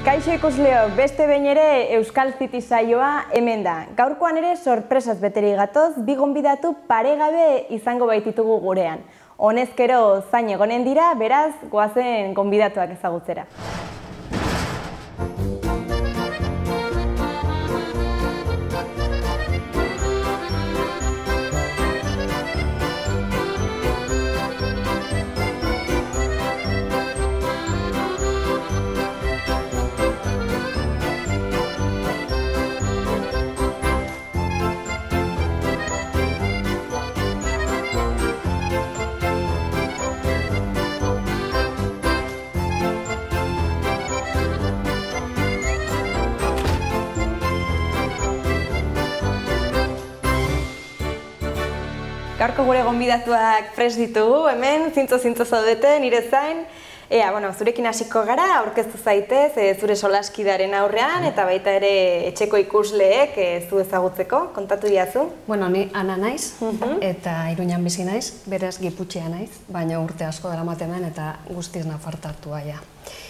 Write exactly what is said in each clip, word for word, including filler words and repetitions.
Kaixo ikusleok, beste behin ere Euskal City saioa hemen da. Gaurkoan ere sorpresaz beterik gatoz, bi gonbidatu paregabe izango baititugu gurean. Honezkero zain egonen dira, beraz, goazen gonbidatuak ezagutzera. Gaurko gure gonbidatuak prest ditugu, hemen, zintzo-zintzo zaudete, nire zain. Ea, bueno, zurekin hasiko gara, aurkeztu zaitez, zure solaskidaren aurrean, eta baita ere etxeko ikusleek zu ezagutzeko, kontatu diazu. Bueno, ni Ana naiz, eta Iruñan bizi naiz, berez Giputxea naiz, baina urte asko daramaten hemen eta guztiz nafartartua ja.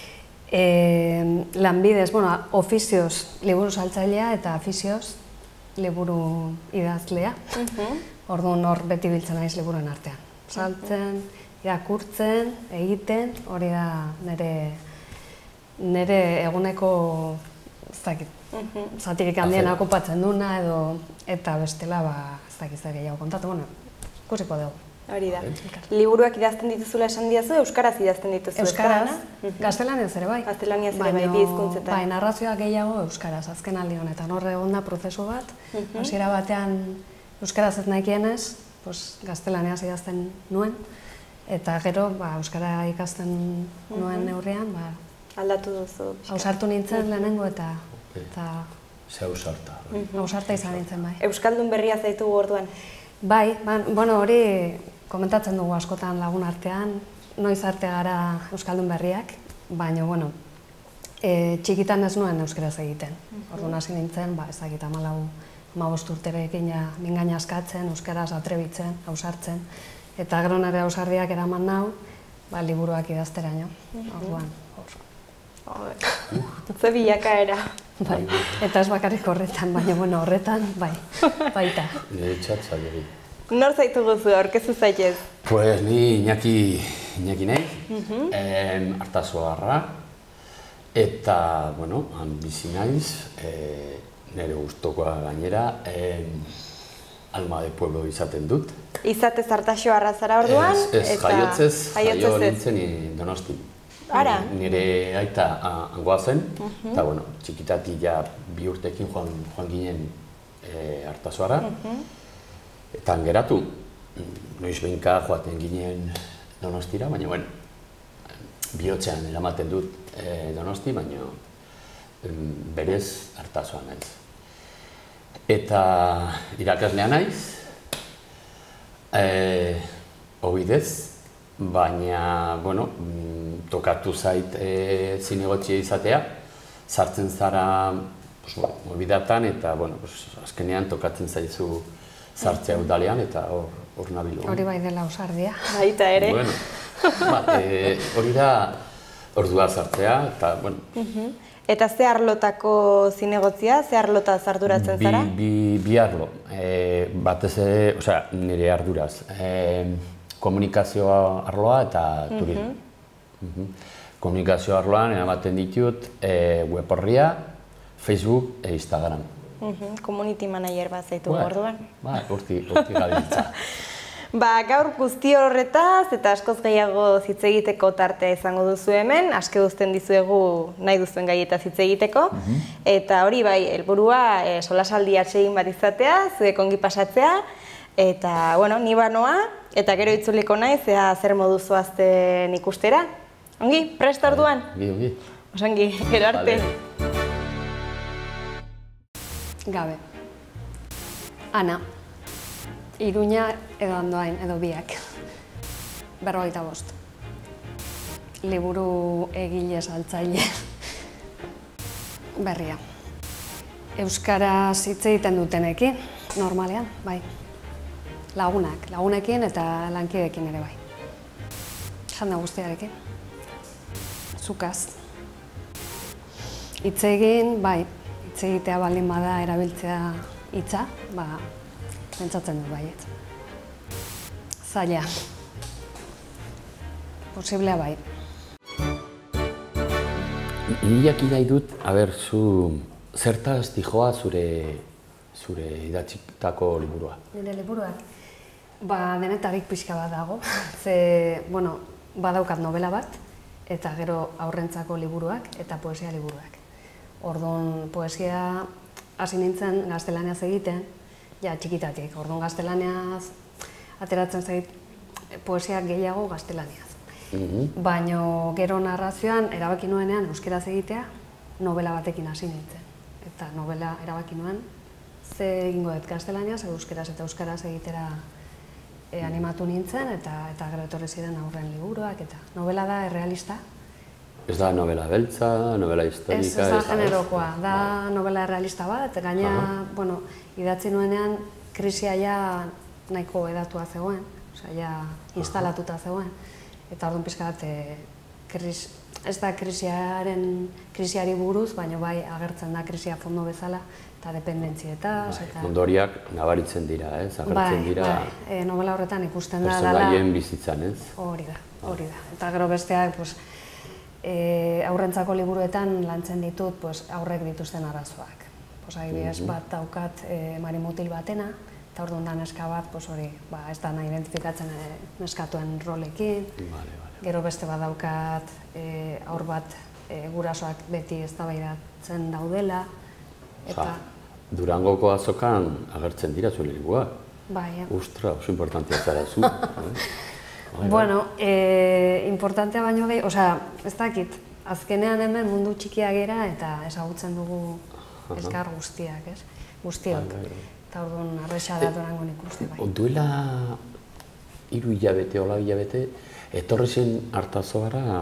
Lanbidez, bueno, ofizioz liburu saltzailea eta afizioz liburu idazlea. Orduan hor beti biltzen naiz liburuen artean. Saltzen, irakurtzen, egiten, hori da nire eguneko zatirik handien okupatzen duna edo eta bestela ez dakiz da gehiago kontatu, bueno, ikusiko dugu. Hori da. Liburuak idazten dituzula esan diazu, euskaraz idazten dituzu? Euskaraz, gaztelaniaz ere bai. Gaztelaniaz ere bai, bi hizkuntzetan. Bai, narrazioak gehiago euskaraz, azken aldi honetan. Horre egon da prozesu bat, hasiera batean euskaraz ez nahikienez, gaztelaneaz idazten nuen, eta gero euskara ikasten nuen neurrian, aldatu duzu. Hausartu nintzen lehenengo eta... Ze hausarta. Hausarta izan nintzen, bai. Euskaldun berria zaitugu orduan? Bai, bueno, hori komentatzen dugu askotan lagun artean, noiz arte gara euskaldun berriak, baina, bueno, txikitan ez nuen euskaraz egiten. Orduan hasi nintzen, ez dakit hamalau hamabost urterekin ningaina askatzen, euskaraz atrebitzen, hausartzen, eta gero nire hausardiak eraman nau, liburuak idazteraino, orduan. Ze bilakaera. Bai, eta ez bakarrik horretan, baina bueno, horretan, bai, baita. Nire txatza dugu. Nor zaitu guzu, aurkezu zaitez? Pues ni Iñaki nahi, Artazuagarra, eta, bueno, han bizi naiz, nire gustokoa gainera, alma de pueblo izaten dut. Izatez Artazuagarra zara orduan? Ez, jaiotzez, jaio nintzen Donosti. Ara? Nire aita hangoa zen, eta bueno, txikitatik ja bi urtekin joan ginen Artazuarra. Eta geratu, noiz behinka joaten ginen Donostira, baina bueno, bihotzean eramaten dut Donosti, baina berez Artazuan naiz. Eta irakaslea naiz, obidez, baina, bueno, tokatu zait zinegotxia izatea, sartzen zara obidatan eta, bueno, azkenean tokatzen zaizu sartzea udalean eta hor nabilu. Hori bai dela ausardia. Baita ere. Bueno, hori da ordua sartzea eta, bueno. Eta ze arlotako zinegotzia, ze arlota arduratzen zara? Bi arlo, batez ere, osea, nire arduraz. Komunikazio arloa eta turismo. Komunikazio arloan eramaten ditut web orria, Facebook e Instagram. Community manager bat zaitu orduan. Ba, urti gabiltza. Ba, gaur guzti horretaz eta askoz gehiago hitz egiteko tartea izango duzu hemen, aske uzten dizuegu nahi duzuen gaietaz hitz egiteko. Eta hori bai, helburua solasaldi atsegin bat izatea, zuek ongi pasatzea. Eta, bueno, ni banoa, eta gero itzuliko naiz, ea zer modu zoazten ikustera. Ongi, prest orduan? Ongi, ongi. Osongi, gero arte. Gabe. Ana. Iruña edo Andoain, edo biak. Berrogeita bost. Liburu egile saltzaile. Berria. Euskaraz hitz egiten dutenekin, normalean, bai. Lagunak, lagunekin eta lankidekin ere bai. Janda guztiarekin. Zukaz. hitz egin, bai, hitz egitea baldin bada erabiltzea hitza, ba, pentsatzen dut baiet. Zaila. Posiblea bai. Niriak nahi dut, haber, zu zertaz dijoa zure zure idatzitako liburua? Nire liburuak? Ba, denetarik pixka bat dago. Ze, bueno, badaukat novela bat, eta gero aurrentzako liburuak eta poesia liburuak. Orduan, poesia hasi nintzen gaztelaniaz egiten, ja, txikitatik. Orduan, gaztelaniaz ateratzen zait poesiak gehiago gaztelaniaz. Baina gero narrazioan erabaki nuenean euskeraz egitea novela batekin hasi nintzen. Eta novela erabaki nuen ze egingo dut gaztelaniaz, euskeraz eta euskaraz egitera animatu nintzen eta gero etorri ziren aurren liburuak eta novela da errealista. Ez da novela beltza, novela historika? Ez, ez da generokoa, da novela errealista bat, gaina, bueno, idatzi nuenean krisia ja nahiko edatua zegoen, osea, ja instalatuta zegoen. Eta orduan pixka bat, ez da krisiari buruz, baina bai agertzen da krisia fondo bezala, eta dependentzietaz. Ondoriak nabaritzen dira, ez? Agertzen dira... Bai, novela horretan ikusten da... Personaien bizitzan, ez? Hori da, hori da. Eta gero besteak, aurrentzako liburuetan lantzen ditut aurrek dituzten arazoak. Adibidez, bat daukat marimutil batena, eta orduan da neska bat, hori, ez da nahi identifikatzen neskatuen rolekin. Gero beste bat daukat aur bat gurasoak beti eztabaidatzen daudela. Durangoko azokan agertzen dira zuen liburua. Bai. Ostra, oso importantea zara zu. Bueno, importantea baino gehi, osea, ez dakit, azkenean hemen mundu txikia gera eta ezagutzen dugu elkar guztiak, ez? Guztiok. Eta orduan, arresa da Durangon ikuste bai. Duela hiru hilabete, hola hilabete, etorri zen Artazogara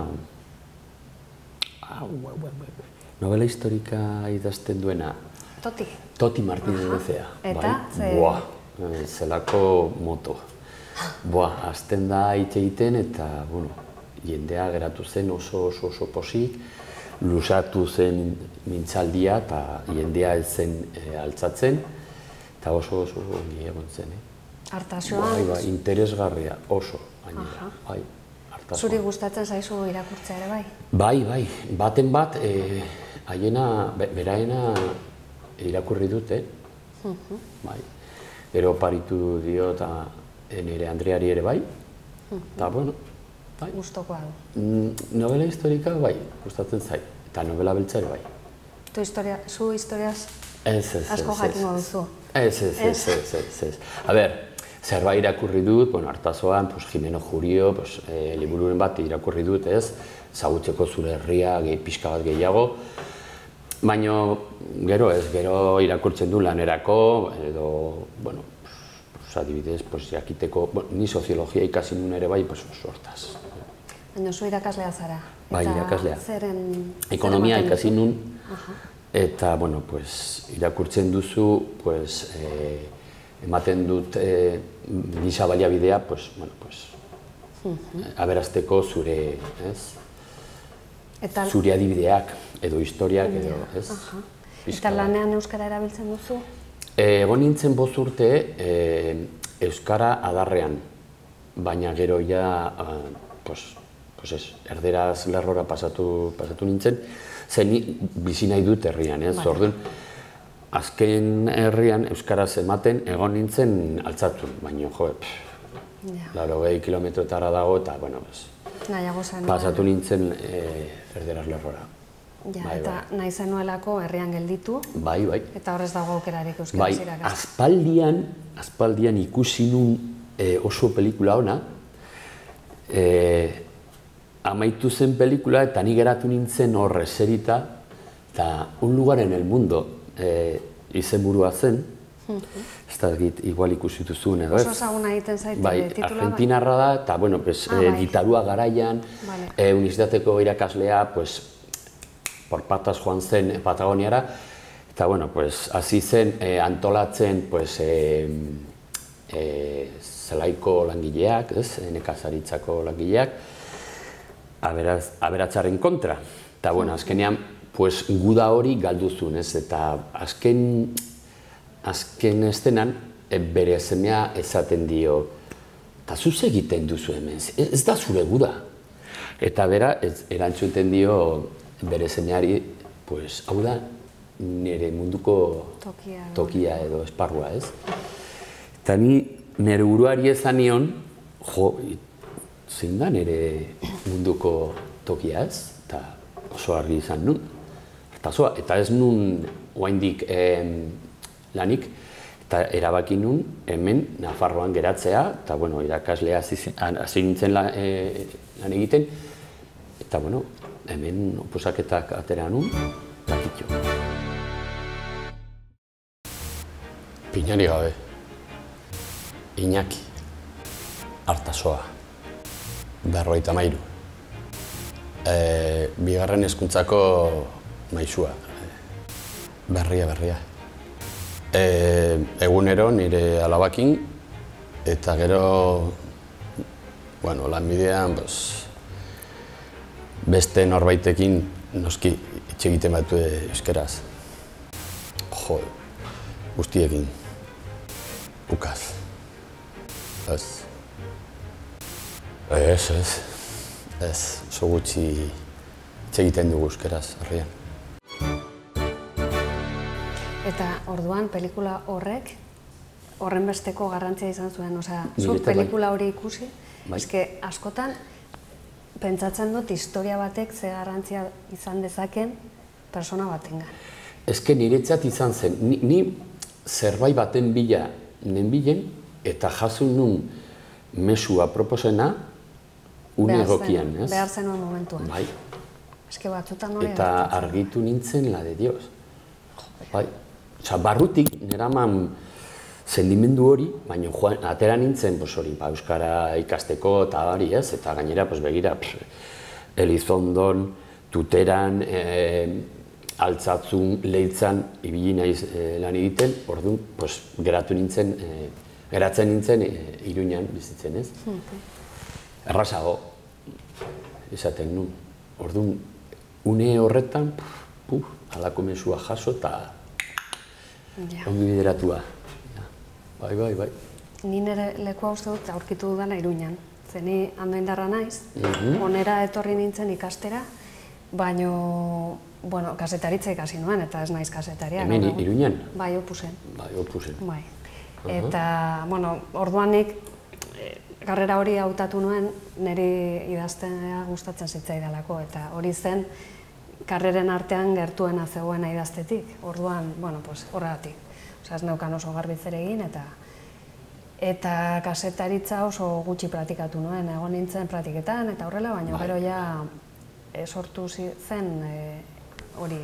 novela historika idazten duena. Toti. Toti Martínez Bezea. Eta? Buah, zelako moto. Buah, azten da hitz egiten eta, bueno, jendea geratu zen oso oso oso posik, lusatu zen mintzaldia eta jendea ez zen altzatzen. Eta oso oso ongi egon zen, eh? Artasoan? Bai, bai, interesgarria, oso, gainera, bai, Artasoan. Zuri gustatzen zaizu irakurtzea ere bai? Bai, bai, baten bat, haiena, beraena irakurri dute, bai. Gero oparitu dio eta nire Andreari ere bai, eta, bueno, bai. Gustokoa du? Novela historika, bai, gustatzen zait, eta novela beltza ere bai. Zu historiaz asko jakingo duzu? Ez, ez, ez, ez, ez, ez. A ber, zerbait irakurri dut, bueno, Artazoan, Jimeno Jurio, libururen bat irakurri dut, ez, zagutzeko zure herria, pixka bat gehiago, baina, gero ez, gero irakurtzen du lanerako, edo, bueno, adibidez, jakiteko, ni soziologia ikasi nun ere bai, hortaz. Baina zu irakaslea zara? Bai, irakaslea. Zeren... Ekonomia ikasi nun, eta, bueno, irakurtzen duzu, ematen dut gisa baliabidea, aberazteko zure, ez? Zure adibideak, edo historiak, edo, ez? Eta lanean euskara erabiltzen duzu? Egon nintzen bost urte euskara adarrean, baina gero ja, erderaz lerrora pasatu nintzen, zen bizi nahi dut herrian, ez? Orduan, azken herrian euskaraz ematen egon nintzen altzatun, baina jo, laurogei kilometrotara dago eta, bueno, pasatu nintzen erderaz lerrora. Eta nahi zenuelako herrian gelditu, eta horrez dago aukerarik euskaraz irakastea. Bai, aspaldian, aspaldian ikusi nun oso pelikula ona, amaitu zen pelikula eta ni geratu nintzen horre zerita, eta Un lugar en el mundo izenburua zen, ez da igual ikusi duzuen edo ez. Oso ezaguna egiten zaitu titula bat? Bai, argentinarra da, eta bueno, gitarua garaian, unibertsitateko irakaslea, por patas joan zen Patagoniara, eta bueno, hasi zen antolatzen zelaiko langileak, nekazaritzako langileak, aberatzaren kontra. Eta bueno, azkenean pues, guda hori galduzun, ez? Eta azken, azken estenan, bere semea esaten dio, eta zuz egiten duzu hemen, ez da zure guda. Eta bera, erantzuten dio bere semeari, pues, hau da, nire munduko tokia edo esparrua, ez? Eta ni nire buruari ezan nion, jo, zein da nire munduko tokia, ez? Eta oso argi izan nun. Eta ez nun oaindik lanik, eta erabaki nun hemen Nafarroan geratzea, eta bueno, irakaslea hasi nintzen lan egiten, eta bueno, hemen oposaketak atera nun, lakitxo. Pinari gabe, Iñaki, Artasoa, berrogeita hamairu. Bigarren hezkuntzako maisua, berria, berria. Egunero nire alabakin, eta gero, bueno, lanbidean, beste norbaitekin noski hitz egiten batu euskeraz. Jo, guztiekin, ukaz. Ez. Ez, ez. Ez, oso gutxi hitz egiten dugu euskeraz, herrian. Eta orduan, pelikula horrek, horren besteko garrantzia izan zuen, osea, zuk pelikula hori ikusi, eske askotan, pentsatzen dut historia batek ze garrantzia izan dezaken persona batengan. Eske niretzat izan zen, ni zerbait baten bila nenbilen, eta jasun nun mesua proposena une egokian, ez? Behar zenuen momentuan. Bai. Eske batzutan hori eta argitu nintzen la de Dios. Bai. Osa, barrutik neraman sendimendu hori, baina atera nintzen hori, euskara ikasteko eta hori, ez? Eta gainera, begira, Elizondon, Tuteran, Altzatzun, Leitzan, ibili naiz lan egiten, orduan, geratu nintzen, geratzen nintzen Iruñan bizitzen, ez? Errazago, esaten nun. Orduan, une horretan, halako mesua jaso eta ongi bideratua. Bai, bai, bai. Ni nire lekua uste dut aurkitu dudala Iruñan. Zeni Andoaindarra naiz, onera etorri nintzen ikastera, baino, bueno, kasetaritza ikasi nuen, eta ez naiz kasetaria. Hemen Iruñan? Bai, Opusen. Bai, Opusen. Bai. Eta, bueno, orduanik, karrera hori hautatu nuen, niri idaztea gustatzen zitzaidalako, eta hori zen, karreren artean gertuena zegoena idaztetik. Orduan, bueno, pues, horregatik. Osa, ez neukan oso garbitzer egin, eta eta kasetaritza oso gutxi praktikatu nuen, egon nintzen praktiketan, eta horrela, baina gero ja sortu zen hori,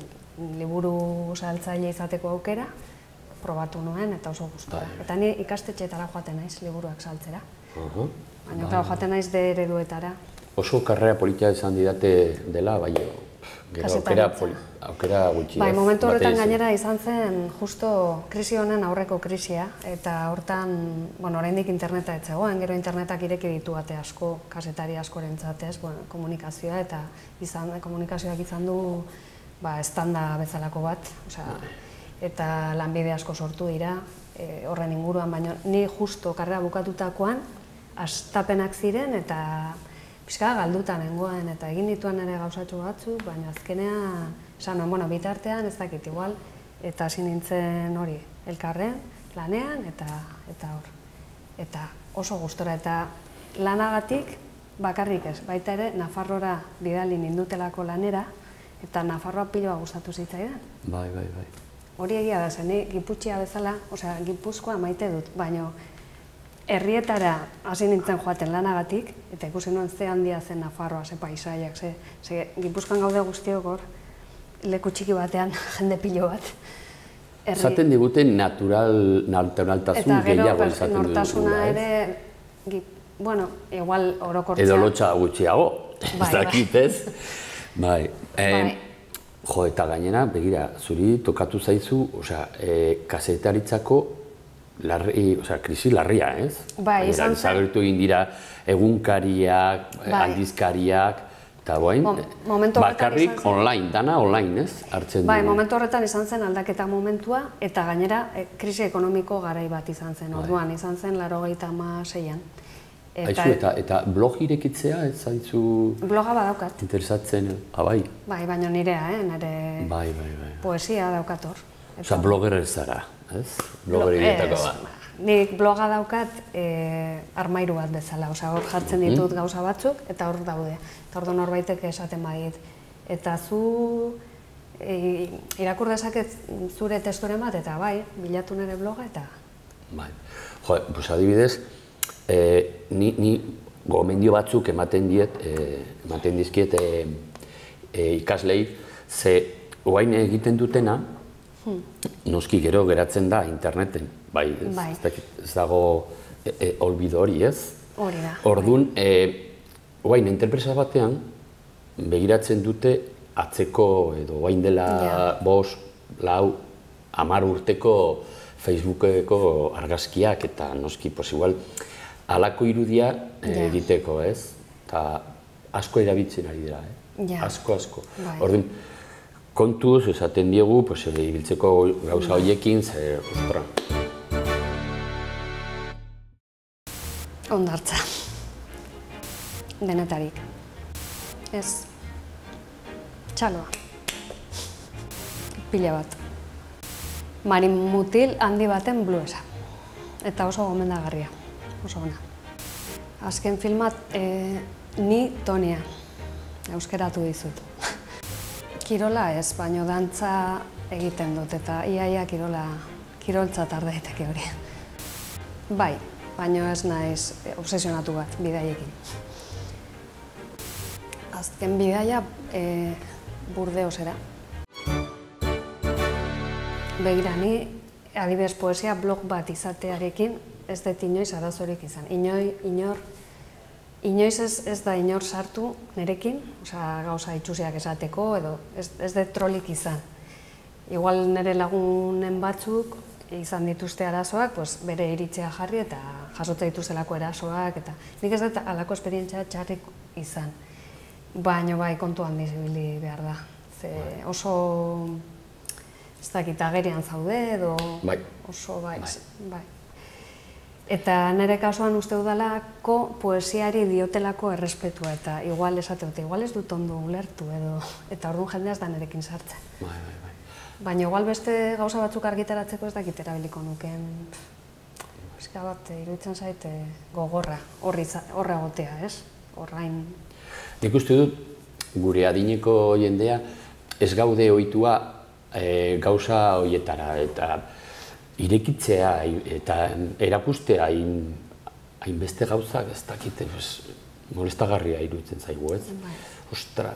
liburu saltzaile izateko aukera, probatu nuen, eta oso gustua. Eta ni ikastetxeetara joaten naiz, liburuak saltzera. Baina, eta joaten naiz de ereduetara. Oso karrera politia izan didate dela, bai, aukera gutxi. Bai, momentu horretan gainera izan zen justo krisi honen aurreko krisia, eta hortan, bueno, oraindik interneta ez zegoen, gero internetak ireki ditu ate asko, kazetari askorentzat, komunikazioa, eta komunikazioak izan du estanda bezalako bat, eta lanbide asko sortu dira horren inguruan, baina ni justo karrera bukatutakoan hastapenak ziren, eta pixka galduta nengoen, eta egin dituen ere gauzatxo batzuk, baina azkenean, esan nuen, bueno, bitartean ez dakit igual, eta hasi nintzen hori, elkarren, lanean, eta hor. Eta oso gustora, eta lanagatik bakarrik ez, baita ere, Nafarrora bidali nindutelako lanera, eta Nafarroa piloa gustatu zitzaidan. Bai, bai, bai. Hori egia da, zen, Giputxia bezala, osea, Gipuzkoa maite dut, baina herrietara hasi nintzen joaten lanagatik, eta ikusi nuen ze handia zen Nafarroa, ze paisaiak, ze Gipuzkoan gaude guztiok hor, leku txiki batean, jende pilo bat. Zaten diguten naturaltasun gehiago izaten dugula, ez? Eta gero nortasuna ere, bueno, igual orokortzea. Edo lotxa gutxiago, ez dakit, ez? Bai. Jo, eta gainera, begira, zuri tokatu zaizu, osea, kazetaritzako krisi larria, ez? Bai, izan zen. Zagertu egin dira egunkariak, aldizkariak, Eta boain, Momentu horretan bakarrik izan zen- online, dana online, ez? Hartzen Bai, dugu. momentu horretan izan zen aldaketa momentua, eta gainera eh, krisi ekonomiko garai bat izan zen, orduan izan zen laurogeita hamaseian. Aizu, eta, eta blog irekitzea, ez zaizu Bloga badaukat, interesatzen, abai? bai, baina nirea, eh, nire Bai, bai, bai. poesia daukat hor. Osa, blogger ez zara, ez? Blogger Ez, iretako da. nik bloga daukat eh, armairu bat bezala, osea hor jartzen ditut gauza batzuk eta hor daude. Eta orduan norbaitek esaten badit. Eta zu e, irakur dezaket zure testuren bat eta bai, bilatu nire bloga eta Bai. Jo, pues adibidez, eh, ni, ni gomendio batzuk ematen diet, eh, ematen dizkiet eh, eh, ikaslei, ze oain egiten dutena, noski gero geratzen da interneten, bai, ez, Bai. ez, dakit, ez dago e, e, olbido hori, ez? hori da. Orduan, e, oain, enterpresa batean, begiratzen dute atzeko edo oain dela Ja. bost, lau, hamar urteko Facebookeko argazkiak eta noski, pues igual, halako irudia eh, Ja. egiteko, ez? Eta asko erabiltzen ari dira, eh? Ja. Asko, asko. Bai. Orduan, kontuz, esaten diegu, pues, ibiltzeko gauza horiekin, ze, ostra, Ondartza. Denetarik. Ez. Txaloa. Pila bat. Marin mutil handi baten bluesa. Eta oso gomendagarria. Oso ona. Azken filmat, e, ni Tonia. Euskeratu dizut. Kirola ez, baino dantza egiten dut eta iaia kirola, kiroltzat har daiteke hori. Bai, baino ez naiz obsesionatu bat bidaiekin. Azken bidaia e, Burdeosera. Begira, ni adibidez poesia blog bat izatearekin ez dut inoiz arazorik izan. Inoi, inor, inoiz ez, ez da inor sartu nerekin, osea, gauza itxusiak esateko, edo ez, ez dut trolik izan. Igual nire lagunen batzuk izan dituzte arazoak, pues, bere iritzea jarri eta jasotza dituztelako erasoak, eta nik ez dut halako esperientzia txarrik izan. Baina bai kontu handiz ibili behar da. Ze oso, ez dakit, agerian zaude edo Bai. oso bai, Bai. bai. Eta nire kasuan uste dudalako poesiari diotelako errespetua eta igual esate dute, igual ez dut ondo ulertu edo, eta orduan jendea ez da nerekin sartzen. bai, bai, bai. Baina igual beste gauza batzuk argitaratzeko ez dakit erabiliko nuken pixka bat iruditzen zait eh, gogorra, horri za- horra egotea, ez? Horrain. Nik uste dut, gure adineko jendea ez gaude ohitua eh, gauza horietara eta irekitzea eta erakustea hain hainbeste gauzak ez dakite, pues, molestagarria iruditzen zaigu, ez? Bai. Ostra,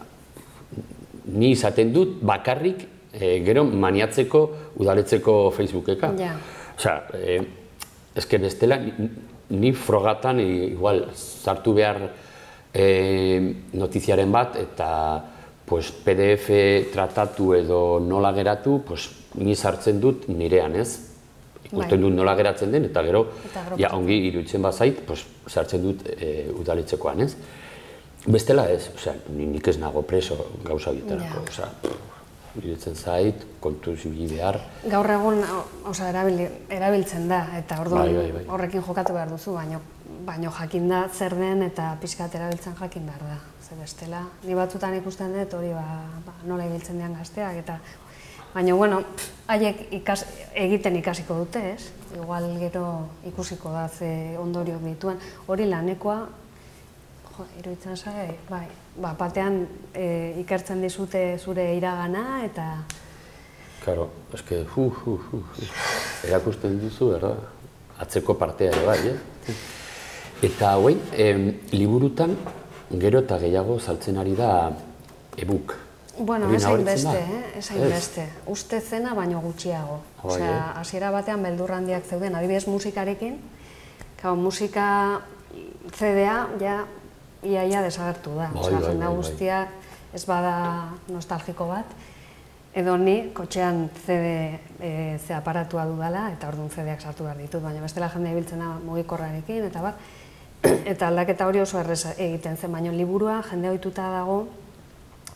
ni izaten dut bakarrik eh, gero maniatzeko udaletzeko Facebookeka. Ja. Osea, eh, eske bestela ni, ni frogatan igual sartu behar eh, notiziaren bat eta pues, P D F tratatu edo nola geratu, pues, ni sartzen dut nirean, ez? Ikusten Bai. dut nola geratzen den, eta gero, Eta gero ja, ongi iruditzen bazait, pues, sartzen dut e, udaletzekoan, ez? Bestela ez, osea, ni- nik ez nago preso gauza horietarako, Ja. osea, pff, iruditzen zait, kontuz ibili behar. Gaur egun, osea, erabili, erabiltzen da, eta orduan Bai, bai, bai. horrekin jokatu behar duzu, baino, baino jakin da zer den eta pixkat erabiltzen jakin behar da. Ze bestela, ni batzutan ikusten dut hori ba, ba, nola ibiltzen dian gazteak, eta baina, bueno, haiek ikas, egiten ikasiko dute, ez? Igual gero ikusiko da ze ondoriok dituen. Hori lanekoa, jo, iruditzen zai, bai, ba, batean e, ikertzen dizute zure iragana eta Claro, eske, hu, hu, hu, hu. Erakusten duzu, berda? Atzeko partea ere bai, eh? Eta hoi, em, liburutan gero eta gehiago saltzen ari da e-book. bueno, Hori ez nabaritzen hainbeste, da? eh? Ez hainbeste. Uste zena baino gutxiago. Bai, Osea, eh? hasiera batean beldur handiak zeuden, adibidez musikarekin, Kao, musika C D-a ja iaia desagertu da. Bai, Osea, bai, jendea bai, bai. guztia ez bada nostalgiko bat, edo ni kotxean C D e, ze aparatua dudala, eta orduan C D-ak sartu behar ditut, baina bestela jendea ibiltzen da mugikorrarekin, eta bat, eta aldaketa hori oso errez egiten zen, baina liburua jende ohituta dago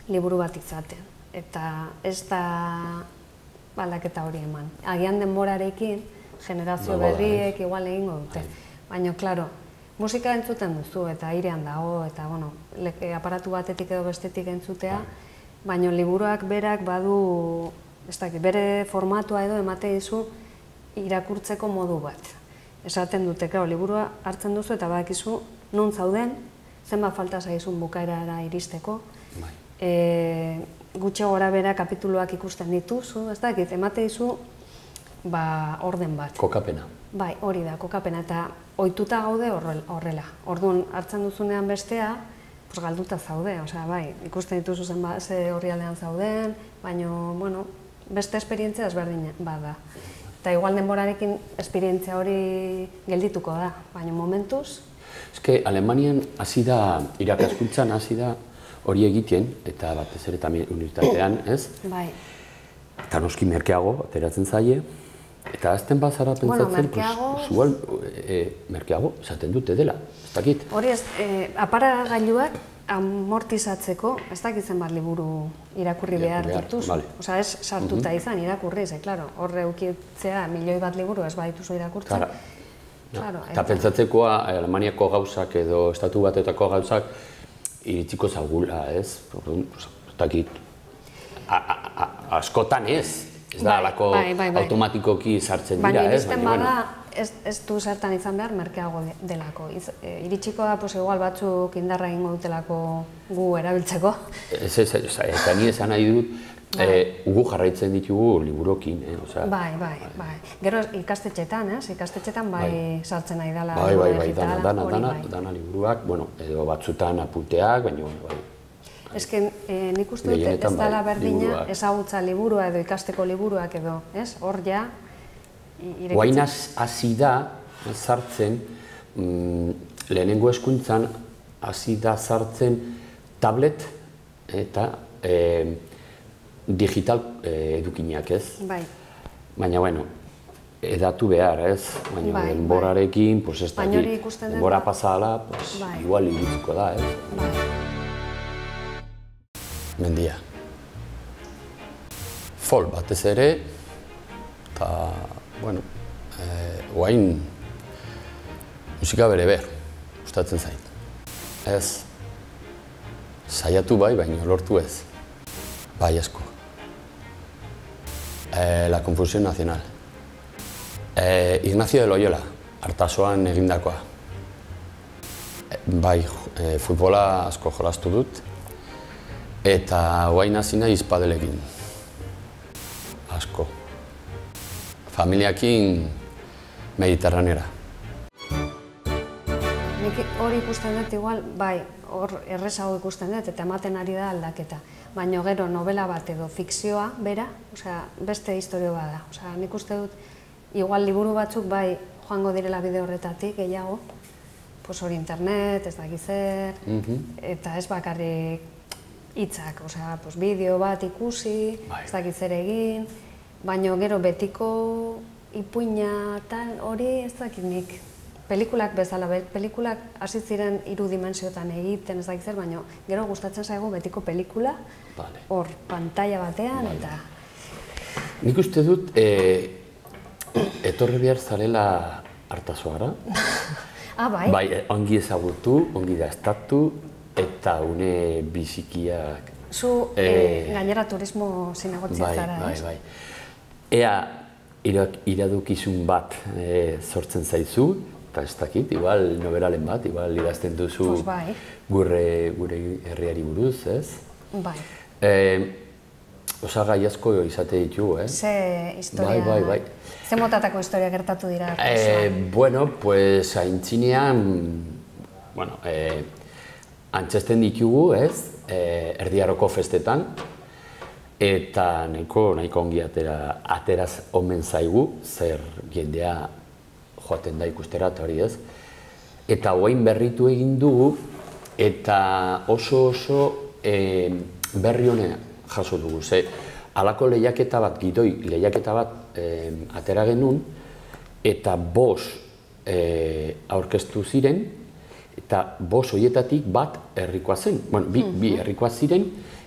liburu bat izaten. Eta ez da aldaketa hori eman. Agian denborarekin, generazio berriek igual egingo dute. Baina, klaro, musika entzuten duzu eta airean dago, eta, bueno, aparatu batetik edo bestetik entzutea, baina liburuak berak badu, ez dakit, bere formatua edo emate dizu irakurtzeko modu bat. Esaten dute, klaro, liburua hartzen duzu eta badakizu non zauden, zenbat falta zaizun bukaerara iristeko, gutxe gora bera kapituluak ikusten dituzu, ez dakit, emate dizu orden bat. Kokapena. Bai, hori da, kokapena, eta ohituta gaude horrela. Orduan, hartzen duzunean bestea, galduta zaude, osea, bai, ikusten dituzu ze horri aldean zauden, baina, bueno, beste esperientzia ezberdin bada. Eta igual denborarekin esperientzia hori geldituko da, baina momentuz... Ez que Alemanian hasi da, irakaskuntzan hasi da hori egiten, eta batez ere eta unibertsitatean, ez? Bai. Eta noski merkeago, ateratzen zaie, eta azten bazara pentsatzen, zual, merkeago, esaten dute dela, ez dakit. Hori ez, aparagailuak amortizatzeko, ez dakitzen bat liburu irakurri behar dituz. Osa, ez sartuta izan irakurri, ze, klaro, horre ukitzea milioi bat liburu ez badituzu irakurtzen. Eta pentsatzekoa, Alemaniako gauzak edo estatu batetako gauzak iritsiko zaugula, ez? Ez dakit, askotan ez, ez da alako automatikoki sartzen dira, ez? Baina iristen bada, ez du zertan izan behar merkeago delako. Iritsiko da, igual batzuk indarra egingo dutelako gu erabiltzeko. Ez, ez, eta ni esan nahi dut, gu jarraitzen ditugu liburokin. Bai, bai, bai. Gero ikastetxetan, ez? Ikastetxetan bai sartzen nahi dela. Bai, bai, bai, dana, dana, dana, dana liburuak, bueno, edo batzutan apunteak, baina, bai. Ez que nik uste dut ez dela berdina ezagutza liburua edo ikasteko liburuak edo, ez? Hor ja, Guain hasi da sartzen, lehenengo hezkuntzan hasi da sartzen tablet eta digital edukinak, ez? Bai. Baina, bueno, edatu behar, ez? Baina denborarekin, ez dakit, denbora pasala, igual iritsiko da, ez? Mendia. Folk batez ere, eta, bueno, guain musika bere ber, gustatzen zait. Ez, saiatu bai, baina lortu ez. Bai, asko. La Confusión Nacional. Ignacio de Loyola, Artasoan egindakoa. Bai, futbola asko jolastu dut, eta guain hasi naiz padelekin. Asko. Familiakin mediterranera. Nik hori ikusten dut igual, bai, hor errezago ikusten dut eta ematen ari da aldaketa. Baina gero novela bat edo fikzioa, bera, beste historio bat da. Osea, nik uste dut, igual liburu batzuk bai joango direla bide horretatik gehiago, hori internet, ez dakiz zer, eta ez bakarrik hitzak, osea, bideo bat ikusi, ez dakiz zer egin, baina gero betiko ipuina tal hori ez dakit nik. Pelikulak bezala, pelikulak hasi ziren hiru dimentsiotan egiten ez dakit zer, baina gero gustatzen zaigu betiko pelikula, hor pantalla batean eta... Nik uste dut, etorri behar zarela Artasoara. Ah, bai? Bai, ongi ezagutu, ongi daztatu, eta une bizikiak... Zu gainera turismo zinegotzi zara, ez? Bai, bai, bai. Ea iradukizun bat sortzen zaizu, eta ez dakit, igual noberalen bat, igual idazten duzu gure herriari buruz, ez? Bai. Osagai asko izate ditugu, eh? Ze historia... Bai, bai, bai. Ze motatako historia gertatu dira? Bueno, pues aintzinean, bueno, antzesten ditugu, ez? Erdiaroko festetan, eta nahiko ongi ateraz omen zaigu, zer jendea joaten da ikustera eta hori ez. Eta guain berritu egin dugu, eta oso oso berri honena jaso dugu. Ze, halako lehiaketa bat, gidoi lehiaketa bat atera genuen, eta bos aurkeztu ziren, eta bos horietatik bat herrikoa zen. Bueno, bi herrikoa ziren,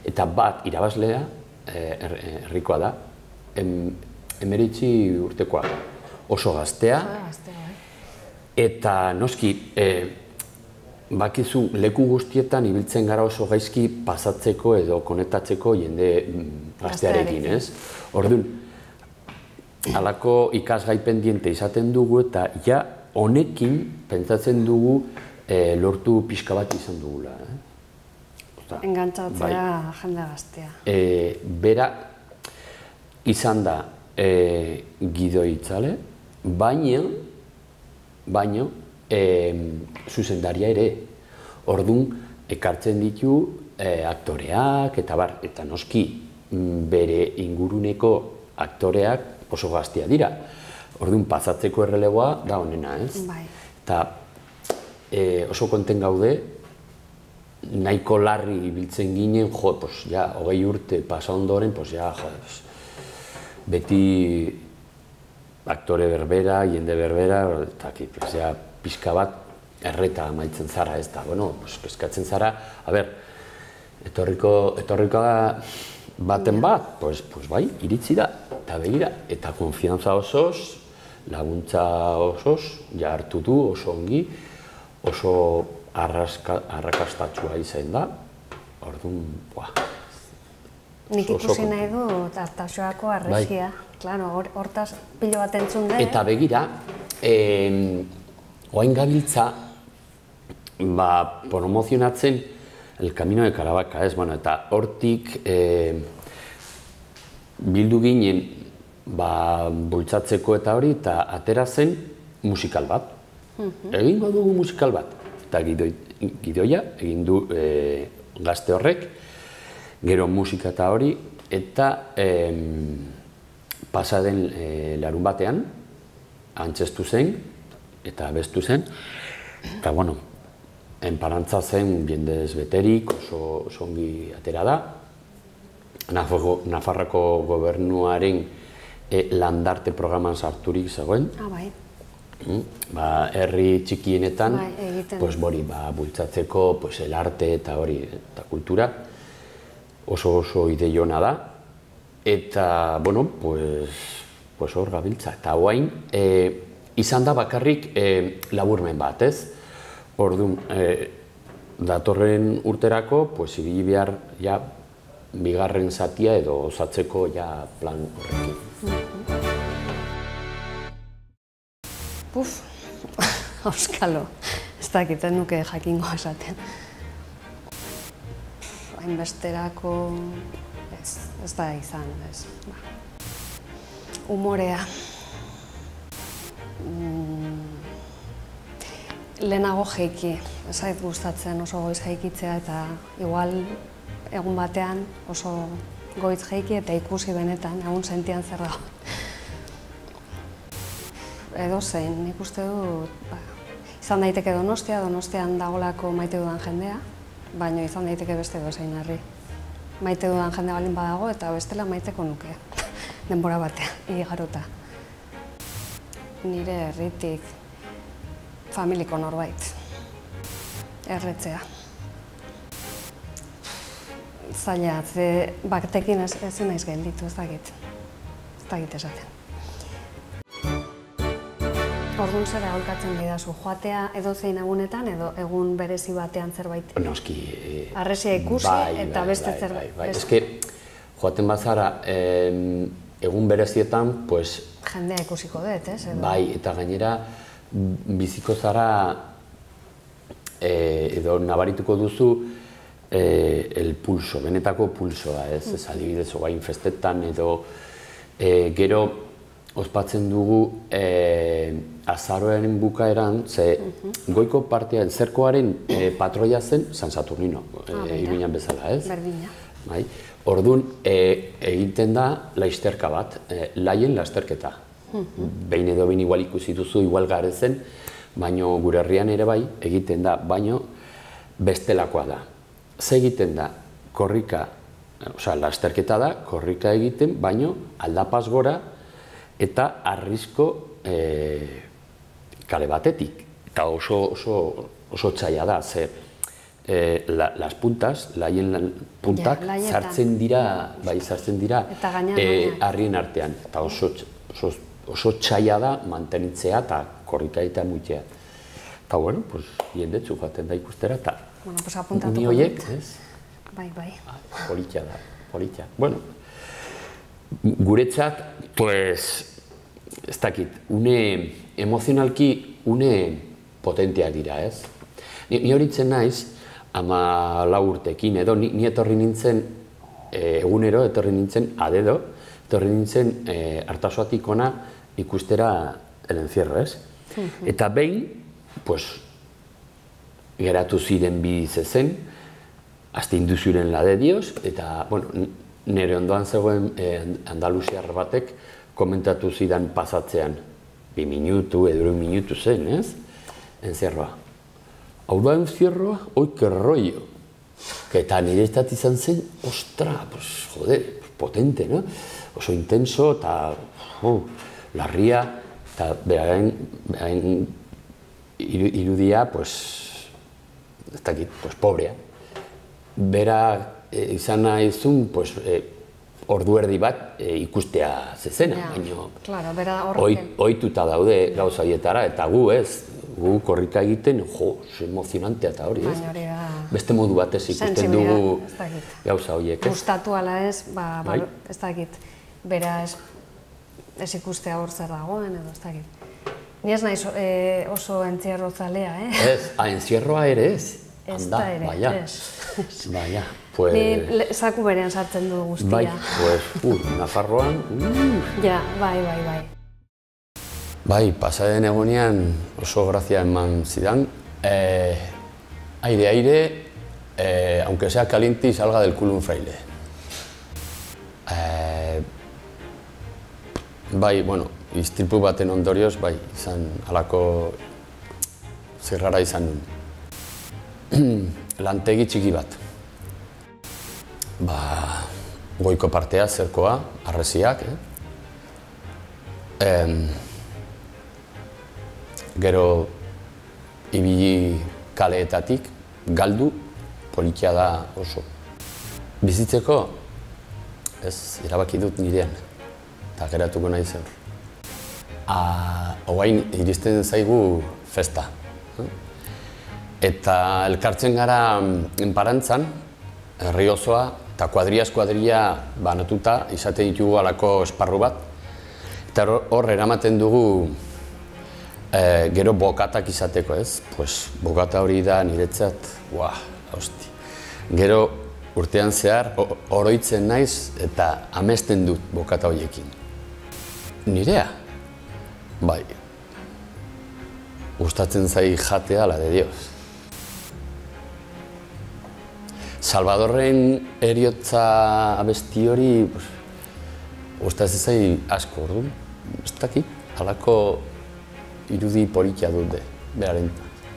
eta bat irabazlea, herrikoa da, emeretzi urtekoa, oso gaztea, eta noski, bakizu leku guztietan ibiltzen gara oso gaizki pasatzeko edo konektatzeko jende gaztearekin, ez? Orduan, halako ikasgai pendiente izaten dugu eta ja honekin pentsatzen dugu lortu pixka bat izan dugula. Engantzatzea jende gaztea. Bera izan da Gidoi Itzale, baina, baina, zuzendaria ere. Orduan, ekartzen ditu aktoreak eta bar, eta noski bere inguruneko aktoreak oso gaztia dira. Orduan, pasatzeko errelegoa da honena, ez? Eta oso konten gaude, nahiko larri ibiltzen ginen, jo, pues, ja, hogei urte pasa ondoren, pues, ja, jo, beti aktore berbera, jende berbera, eta pues, ja, pixka bat erreta amaitzen zara, ez da, bueno, pues, eskatzen zara, a ber, etorriko, etorriko baten bat, pues, pues, bai, iritsi da, eta begira, eta konfiantza osoz, laguntza osoz, ja hartu du, oso ongi, oso arrakastatsua izan da, orduan, buah. Nik ikusi nahi du Artaxoako arresia, hortaz pilo bat entzun dut. Eta begira, oain gabiltza, promozionatzen El Camino de Caravaca, ez, bueno, eta hortik bildu ginen bultzatzeko eta hori, eta atera zen musikal bat. Egingo dugu musikal bat. Eta Gidoia egin du gazte horrek, gero musika eta hori, eta pasaden larun batean, antzestu zen, eta abestu zen, eta, bueno, enparantza zen jendez beterik, oso ongi atera da. Nafarroko gobernuaren landarte programan sarturik zegoen. Ah, bai. Herri txikienetan, bultzatzeko el arte eta hori, eta kultura, oso oso ideiona da, eta, bueno, pues hor gabiltza. Eta hoain, izan da bakarrik laburmen bat, ez? Orduan, datorren urterako, pues ibili behar, ja, bigarren zatia edo osatzeko, ja, plan horrekin. Puf, auskalo, ez dakiten nuke jakingo esaten. Hainbesterako ez da izan, ez. Humorea. Lehenago jeiki, ez zait gustatzen oso goiz jeikitzea eta igual egun batean oso goiz jeiki eta ikusi benetan, egun sentian zer dago. Edo zein, nik uste dut, izan daiteke Donostia, Donostian dagolako maite dudan jendea, baina izan daiteke beste dozein herri. Maite dudan jende baldin badago eta bestela maiteko nuke, denbora batean, igaruta. Nire herritik familiko norbait, erretzea. Zaila, ze batekin ezin naiz gelditu, ez dakit, ez dakit esaten. Orduan zera aholkatzen didazu, joatea edo zein egunetan edo egun berezi batean zerbait arresia ikusi eta beste zerbait. Ez que, joaten bazara, egun berezietan, pues... Jendea ikusiko dut, ez? Bai, eta gainera, biziko zara, edo nabarituko duzu, el pulso, benetako pulsoa, ez? Ez adibidez, ogain festetan, edo gero, ospatzen dugu azaroaren bukaeran, ze goiko partean zerkoaren patroia zen San Saturnino, Iruñan bezala, ez? Berdina. Orduan, egiten da lasterka bat, laien lasterketa. Behin edo behin igual ikusi duzu, igual garezen, baina gure herrian ere bai, egiten da, baina bestelakoa da. Ze egiten da, korrika, osea, lasterketa da, korrika egiten, baina aldapaz gora, eta arrisko kale batetik. Eta oso txaila da, ze eh, la, las puntas, laien puntak, Ja, laietan. sartzen dira, bai, sartzen dira, Eta gainean, eh, gainean. harrien artean. Eta oso, oso, oso txaila da mantenitzea eta korrika eta muitea. Eta, bueno, pues, jendetzu jaten da ikustera, eta Bueno, pues apuntatuko ni horiek, dut. ez? Bai, bai. Politxa da, politxa. Bueno, guretzat, pues, ez dakit, une, emozionalki, une potenteak dira, ez? Ni, ni horitzen naiz, ama lau urtekin, edo ni, ni etorri nintzen, e, egunero etorri nintzen, adedo, etorri nintzen e, Artasoatik ona ikustera el encierro, ez? Eta behin, pues, geratu ziren bi zezen, azte induziuren la de Dios, eta, bueno, nire ondoan zegoen eh, andaluziar batek komentatu zidan pasatzean, bi minutu, edo minutu zen, ez? Encierroa. Hau da encierroa, oi, que rollo. Eta nire estat izan zen, ostra, pues, joder, potente, no? Oso intenso, eta, oh, larria, eta beraren, beraren irudia, pues, ez dakit, pues, pobrea. Bera e, izan nahizun, pues, e, ordu erdi bat e, ikustea zezena, Ja, baina claro, bera oi, horrekin. ohituta daude gauza horietara, eta gu ez, gu korrika egiten, jo, emozionantea eta hori, ez? Baina hori da... Beste modu batez ikusten sentsibilidad, dugu ez dakit. gauza horiek, ez? Gustatu ala ez, ba, ba, Bai. ez dakit, bera ez, ez ikustea hor zer dagoen, edo ez dakit. Ni ez naiz e, oso entzierro zalea, eh? Ez, ah, encierroa ere ez? Ez Anda, da ere, baia. ez. Baia, pues... Ni le- zaku berean sartzen du guztia. Bai, pues, uh, Nafarroan, uh, Ja, bai, bai, bai. Bai, pasaden egunean oso grazia eman zidan. Eh, aire, aire, eh, aunque sea caliente y salga del culo un fraile. Eh, bai, bueno, istripu baten ondorioz, bai, izan halako zirrara izan nun. Lantegi txiki bat. Ba, goiko partea, zerkoa, harresiak, eh? Em, Gero ibili kaleetatik, galdu, politia da oso. Bizitzeko, ez, erabaki dut nirean, eta geratuko nahi zen. Hogain iristen zaigu festa. Eta elkartzen gara enparantzan, herri osoa, eta kuadriaz kuadria banatuta, izaten ditugu halako esparru bat. Eta hor eramaten dugu E, gero bokatak izateko, ez? Pues, bokata hori da niretzat, uah, hosti. Gero urtean zehar oroitzen naiz eta amesten dut bokata horiekin. Nirea? Bai. Gustatzen zai jatea la de Dios. Salvadorren eriotza abesti hori, pues, gustatzen zai asko, orduan. Ez dakit, halako irudi politia dute, beraren.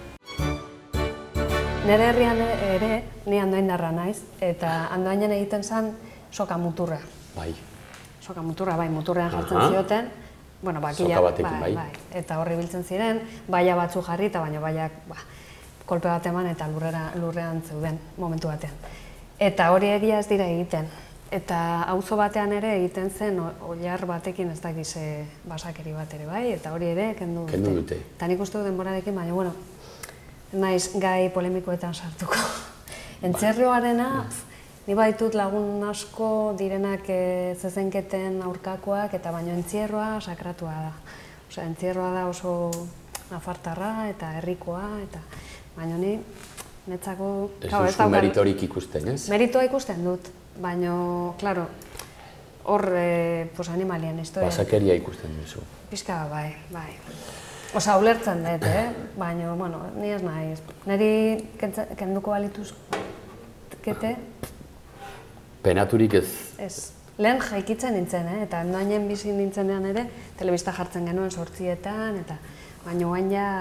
Nere herrian ere, ni Andoaindarra naiz, eta Andoainen egiten zen soka muturra. Bai. Soka muturra, bai, muturrean jartzen Aha. zioten. Bueno, bakila, Soka batekin, bai. Eta horri biltzen ziren, baia batzu jarri, eta baina baiak ba, kolpe bat eman eta lurrera, lurrean zeuden momentu batean. Eta hori egia ez dira egiten. Eta auzo batean ere egiten zen oilar batekin ez dakiz basakeri bat ere bai, eta hori ere kendu dute. Kendu dute. Eta nik uste dut denborarekin, baina, bueno, naiz gai polemikoetan sartuko. Entzierroarena, ni baitut lagun asko direnak zezenketen aurkakoak, eta baino entzierroa sakratua da. Osea, entzierroa da oso nafartarra eta herrikoa, eta baina ni netzako... Ez duzu meritorik ikusten, ez? Meritoa ikusten dut. Baina, klaro, hor pues, animalien historia. Basakeria ikusten duzu. Pizka, bai, bai. Osa, ulertzen dut, eh? Baina, bueno, ni ez nahi. Neri kenduko balituz, kete? Penaturik ez. Ez. Lehen jaikitzen nintzen, eh? Eta Andoainen bizi nintzenean ere, telebista jartzen genuen sortzietan, eta baina oain ja...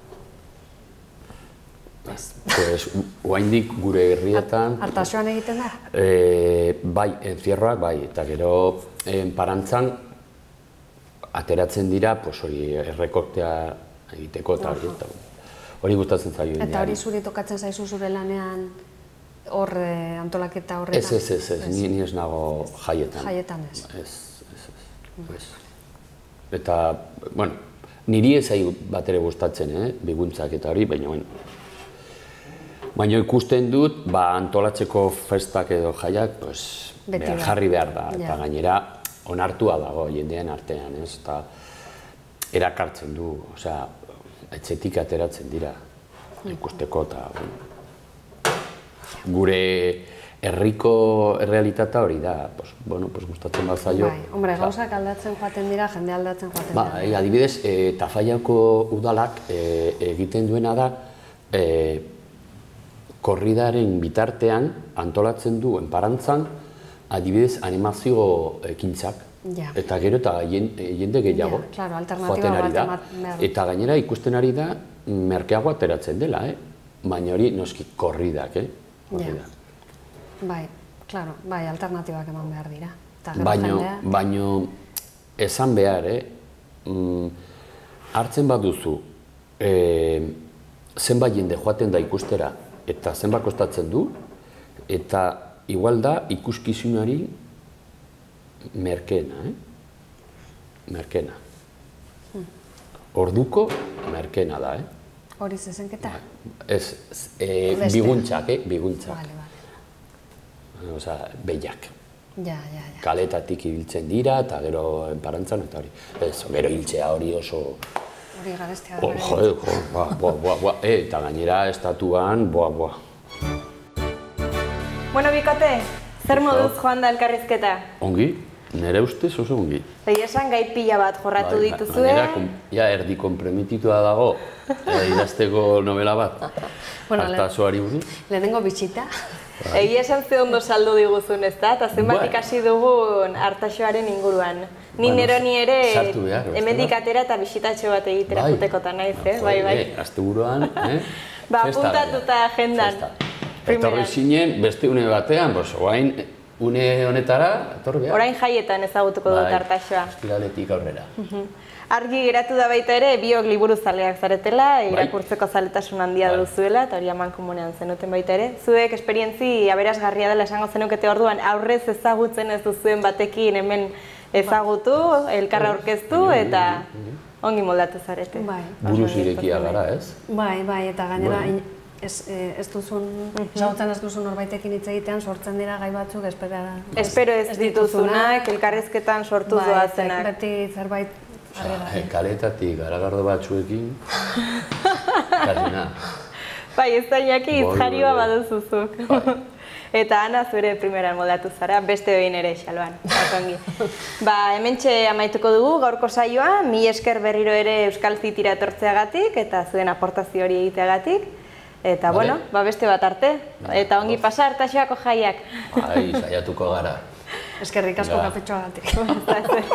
Pues, oaindik gure herrietan... Artasoan egiten da? E, bai, encierroak bai, eta gero enparantzan ateratzen dira, pues hori errekortea egiteko eta hori. hori gustatzen zaio. Eta hori zuri tokatzen zaizu zure lanean hor antolaketa horretan? Ez, ez, ez, ez, ni ez nago jaietan. Jaietan ez? Ez, ez, ez. Eta, bueno, niri ez zaigu bat ere gustatzen, eh, biguntzak eta hori, baina, bueno. Baina ikusten dut, ba, antolatzeko festak edo jaiak, pues, behar, jarri behar da, eta gainera onartua dago jendean artean, ez, eta erakartzen du, osea, etxetik ateratzen dira, ikusteko, eta gure herriko errealitatea hori da, pues, bueno, pues, gustatzen bat zaio. Bai, hombre, gauzak aldatzen joaten dira, jende aldatzen joaten dira. Ba, adibidez, e, Tafallako udalak e, egiten duena da, e, korridaren bitartean antolatzen du enparantzan, adibidez, animazio ekintzak. Ja. Eta gero eta jende gehiago ja, claro, joaten ari da. Eta gainera ikusten ari da merkeago ateratzen dela, eh? Baina hori noski korridak, eh? Ja. Bai, claro, bai, alternatibak eman behar dira. Baino, baino esan behar, eh? Mm, hartzen baduzu, eh, zenbat jende joaten da ikustera, eta zenbat kostatzen du, eta igual da ikuskizunari merkeena, eh? Merkeena. Orduko merkeena da, eh? Hori zezenketa? Ez, e, biguntzak, eh? Biguntzak. Vale, vale. Osa, behiak. Ja, ja, ja. Kaletatik ibiltzen dira, eta gero enparantzan, eta hori. Ez, gero hiltzea hori oso... Hori garestea da. Oh, jo, jo, boa, boa, boa, boa. E, eta gainera estatuan, boa, boa. Bueno, bikote, zer moduz joan da elkarrizketa? Ongi, nire ustez oso ongi. Egia esan gai pila bat jorratu bai, dituzue. Gainera, ja, erdi konprometitua dago, idazteko novela bat. Bueno, Artasoari buruz. Lehenengo bitxita. Egia esan ze ondo saldu diguzun, ez da? Eta zenbat ikasi dugun Artasoaren inguruan. Ni nero ni ere hemendik atera eta bisitatxo bat egitera jutekotan naiz, eh? Bai, bai. Asteburuan, eh? Ba, apuntatuta agendan. Etorri zinen beste une batean, orain une honetara, etorri behar. Orain jaietan ezagutuko dut Artasoa. Estiraletik aurrera. Argi geratu da baita ere, biok liburu zaleak zaretela, irakurtzeko zaletasun handia duzuela, eta hori aman komunean zenuten baita ere. Zuek esperientzi aberasgarria dela esango zenukete orduan, aurrez ezagutzen ez duzuen batekin hemen ezagutu, elkarra aurkeztu, eta ongi moldatu zarete. Buruz irekia gara, ez? Bai, bai, eta gainera ez duzun, ezagutzen ez duzun norbaitekin hitz egitean, sortzen dira gai batzuk, espero ez dituzunak, elkarrizketan sortu doazenak. Beti zerbait Kaletatik garagardo batzuekin, kasina. Bai, ez da inaki izjarioa baduzuzuk. Eta Ana zure primeran moldatu zara, beste behin ere xaloan. Ba, hementxe amaituko dugu gaurko saioa, mi esker berriro ere Euskal Zitira etortzeagatik eta zuen aportazio hori egiteagatik. Eta, bueno, ba beste bat arte. Eta ongi pasa Artasoako jaiak. Bai, saiatuko gara. Eskerrik asko kafetxoagatik.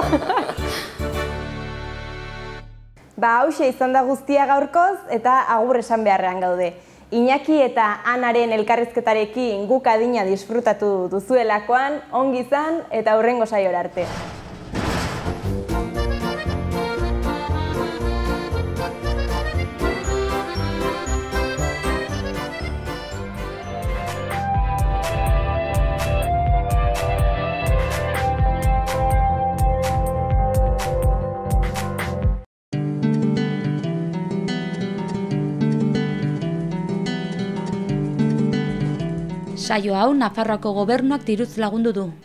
Ba, hauxe izan da guztia gaurkoz eta agur esan beharrean gaude. Iñaki eta Anaren elkarrizketarekin guk adina disfrutatu duzuelakoan, ongi izan eta hurrengo saiora arte. Saio hau Nafarroako Gobernuak diruz lagundu du.